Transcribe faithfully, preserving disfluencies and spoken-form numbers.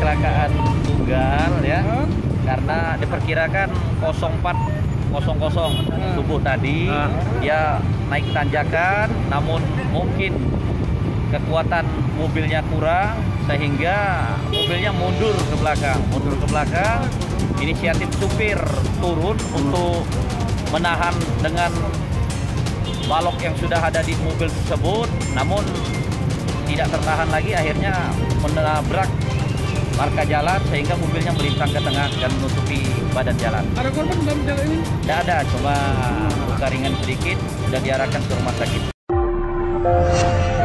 kecelakaan tunggal ya, huh? Karena diperkirakan nol empat nol nol subuh tadi uh. dia naik tanjakan, namun mungkin kekuatan mobilnya kurang sehingga mobilnya mundur ke belakang, mundur ke belakang. Inisiatif supir turun untuk menahan dengan balok yang sudah ada di mobil tersebut, namun tidak tertahan lagi, akhirnya menabrak marka jalan sehingga mobilnya melintang ke tengah dan menutupi badan jalan. Ada korban dalam jalan ini? Tidak ada, cuma luka ringan sedikit, sudah diarahkan ke rumah sakit.